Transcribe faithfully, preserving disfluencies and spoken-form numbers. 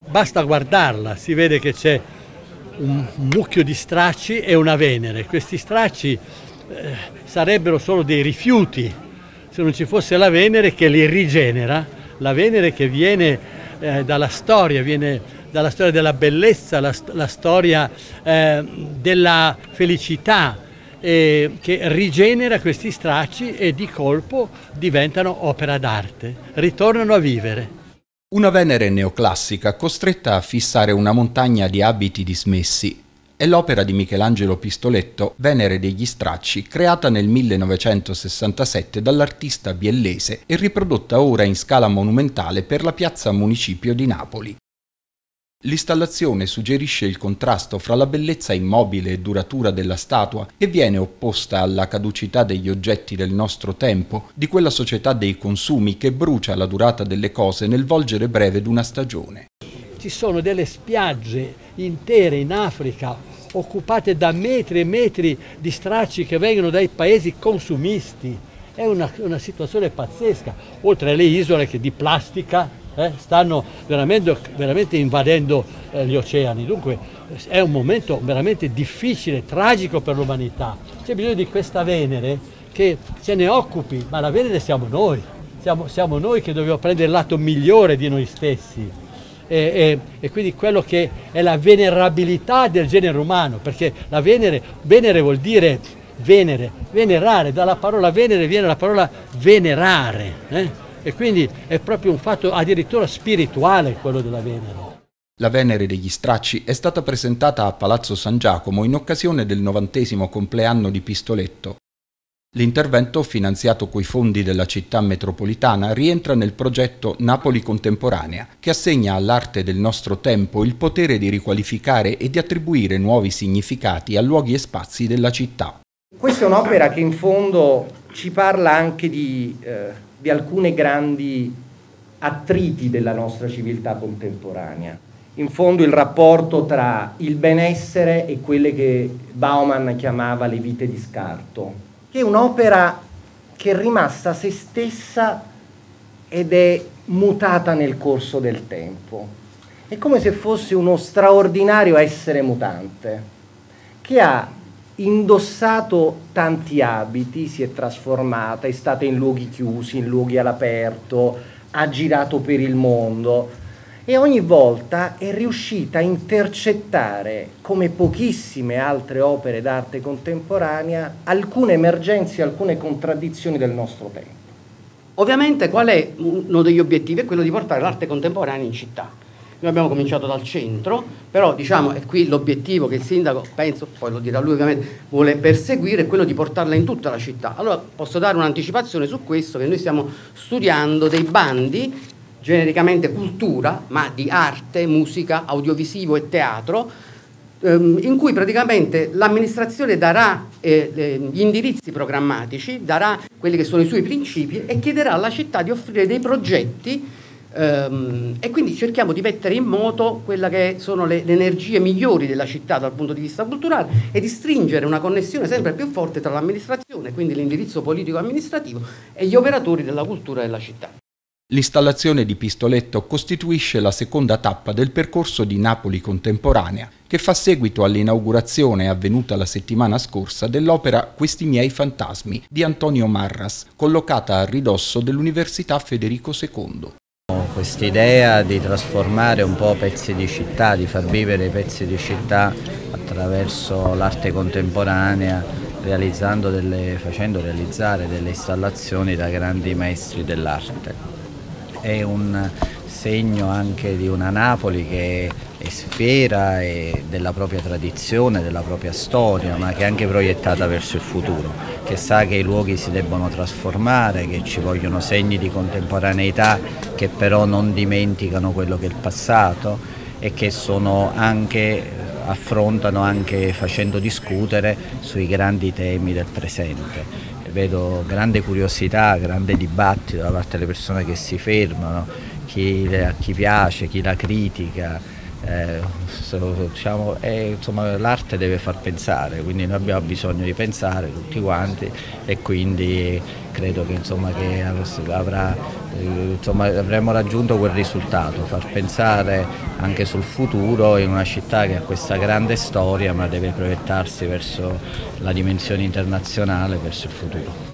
Basta guardarla, si vede che c'è un mucchio di stracci e una Venere. Questi stracci eh, sarebbero solo dei rifiuti se non ci fosse la Venere che li rigenera, la Venere che viene eh, dalla storia, viene dalla storia della bellezza, la, la storia eh, della felicità, eh, che rigenera questi stracci e di colpo diventano opera d'arte, ritornano a vivere. Una Venere neoclassica costretta a fissare una montagna di abiti dismessi. È l'opera di Michelangelo Pistoletto, Venere degli Stracci, creata nel millenovecentosessantasette dall'artista biellese e riprodotta ora in scala monumentale per la piazza Municipio di Napoli. L'installazione suggerisce il contrasto fra la bellezza immobile e duratura della statua, che viene opposta alla caducità degli oggetti del nostro tempo, di quella società dei consumi che brucia la durata delle cose nel volgere breve d'una stagione. Ci sono delle spiagge intere in Africa occupate da metri e metri di stracci che vengono dai paesi consumisti. È una, una situazione pazzesca, oltre alle isole che di plastica eh, stanno veramente, veramente invadendo eh, gli oceani. Dunque è un momento veramente difficile, tragico per l'umanità. C'è bisogno di questa Venere che se ne occupi, ma la Venere siamo noi, siamo, siamo noi che dobbiamo prendere il lato migliore di noi stessi. E, e, e quindi quello che è la venerabilità del genere umano, perché la Venere, Venere vuol dire Venere, venerare, dalla parola Venere viene la parola venerare, eh? E quindi è proprio un fatto addirittura spirituale quello della Venere. La Venere degli Stracci è stata presentata a Palazzo San Giacomo in occasione del novantesimo compleanno di Pistoletto. L'intervento, finanziato coi fondi della città metropolitana, rientra nel progetto Napoli Contemporanea, che assegna all'arte del nostro tempo il potere di riqualificare e di attribuire nuovi significati a luoghi e spazi della città. Questa è un'opera che in fondo ci parla anche di, eh, di alcune grandi attriti della nostra civiltà contemporanea. In fondo il rapporto tra il benessere e quelle che Bauman chiamava le vite di scarto, che è un'opera che è rimasta se stessa ed è mutata nel corso del tempo. È come se fosse uno straordinario essere mutante, che ha indossato tanti abiti, si è trasformata, è stata in luoghi chiusi, in luoghi all'aperto, ha girato per il mondo e ogni volta è riuscita a intercettare, come pochissime altre opere d'arte contemporanea, alcune emergenze, alcune contraddizioni del nostro tempo. Ovviamente qual è uno degli obiettivi? È quello di portare l'arte contemporanea in città. Noi abbiamo cominciato dal centro, però diciamo è qui l'obiettivo che il sindaco, penso, poi lo dirà lui ovviamente, vuole perseguire, è quello di portarla in tutta la città. Allora posso dare un'anticipazione su questo, che noi stiamo studiando dei bandi, genericamente cultura, ma di arte, musica, audiovisivo e teatro, ehm, in cui praticamente l'amministrazione darà eh, gli indirizzi programmatici, darà quelli che sono i suoi principi e chiederà alla città di offrire dei progetti. Um, e quindi cerchiamo di mettere in moto quelle che sono le, le energie migliori della città dal punto di vista culturale e di stringere una connessione sempre più forte tra l'amministrazione, quindi l'indirizzo politico-amministrativo, e gli operatori della cultura della città. L'installazione di Pistoletto costituisce la seconda tappa del percorso di Napoli Contemporanea, che fa seguito all'inaugurazione avvenuta la settimana scorsa dell'opera Questi miei fantasmi di Antonio Marras, collocata a ridosso dell'Università Federico secondo. Quest'idea di trasformare un po' pezzi di città, di far vivere i pezzi di città attraverso l'arte contemporanea, realizzando delle, facendo realizzare delle installazioni da grandi maestri dell'arte. È un segno anche di una Napoli che è sfiera e della propria tradizione, della propria storia, ma che è anche proiettata verso il futuro, che sa che i luoghi si debbono trasformare, che ci vogliono segni di contemporaneità che però non dimenticano quello che è il passato e che sono anche, affrontano anche facendo discutere sui grandi temi del presente. Vedo grande curiosità, grande dibattito da parte delle persone che si fermano, chi, a chi piace, chi la critica. eh, diciamo, è, insomma, l'arte deve far pensare, quindi noi abbiamo bisogno di pensare tutti quanti e quindi credo che, insomma, che avrà, insomma, avremo raggiunto quel risultato, far pensare anche sul futuro in una città che ha questa grande storia ma deve proiettarsi verso la dimensione internazionale, verso il futuro.